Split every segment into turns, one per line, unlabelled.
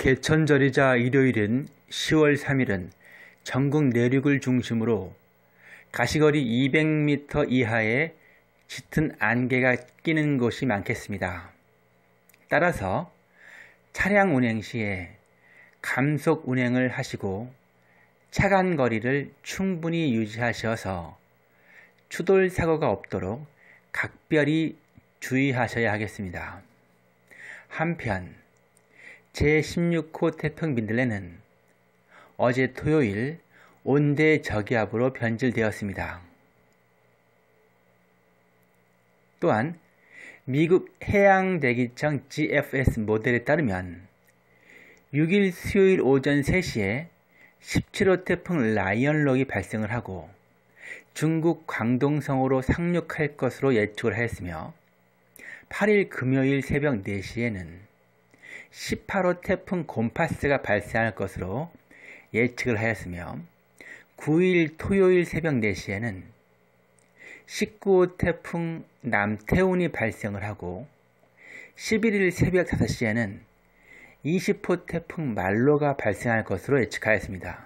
개천절이자 일요일인 10월 3일은 전국 내륙을 중심으로 가시거리 200m 이하의 짙은 안개가 끼는 곳이 많겠습니다. 따라서 차량 운행 시에 감속 운행을 하시고 차간 거리를 충분히 유지하셔서 추돌 사고가 없도록 각별히 주의하셔야 하겠습니다. 한편 제16호 태풍 민들레는 어제 토요일 온대 저기압으로 변질되었습니다. 또한 미국 해양대기청 GFS 모델에 따르면 6일 수요일 오전 3시에 17호 태풍 라이언록이 발생을 하고 중국 광동성으로 상륙할 것으로 예측을 하였으며 8일 금요일 새벽 4시에는 18호 태풍 곰파스가 발생할 것으로 예측을 하였으며 9일 토요일 새벽 4시에는 19호 태풍 남태운이 발생을 하고 11일 새벽 5시에는 20호 태풍 말로가 발생할 것으로 예측하였습니다.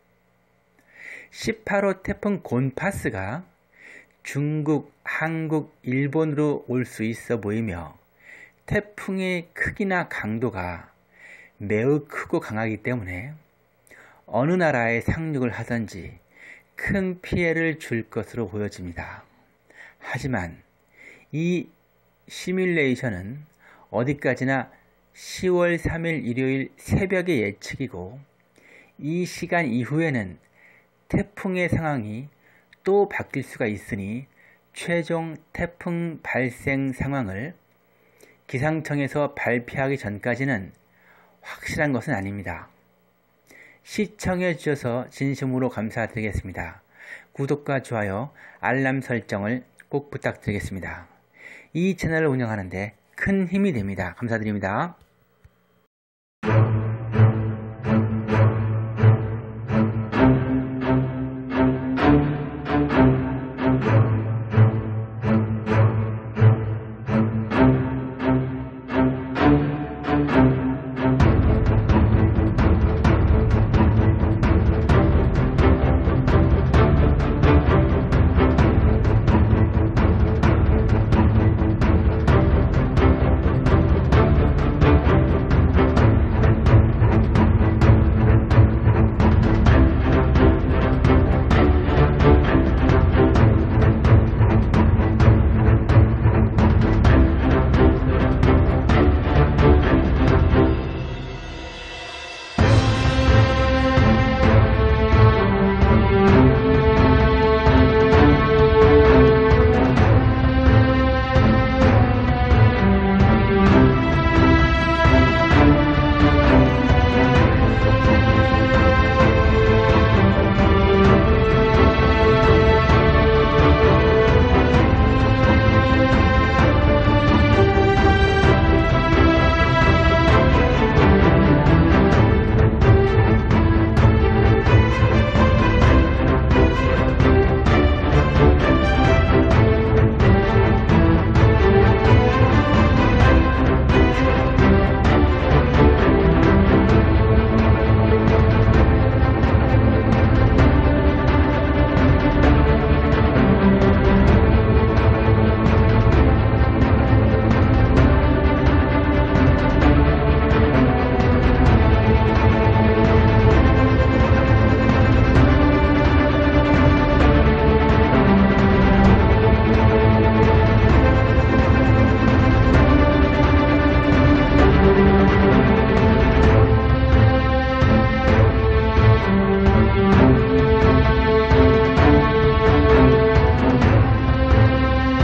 18호 태풍 곤파스가 중국, 한국, 일본으로 올 수 있어 보이며 태풍의 크기나 강도가 매우 크고 강하기 때문에 어느 나라에 상륙을 하든지 큰 피해를 줄 것으로 보여집니다. 하지만 이 시뮬레이션은 어디까지나 10월 3일 일요일 새벽의 예측이고 이 시간 이후에는 태풍의 상황이 또 바뀔 수가 있으니 최종 태풍 발생 상황을 기상청에서 발표하기 전까지는 확실한 것은 아닙니다. 시청해 주셔서 진심으로 감사드리겠습니다. 구독과 좋아요, 알람 설정을 꼭 부탁드리겠습니다. 이 채널을 운영하는 데 큰 힘이 됩니다. 감사드립니다.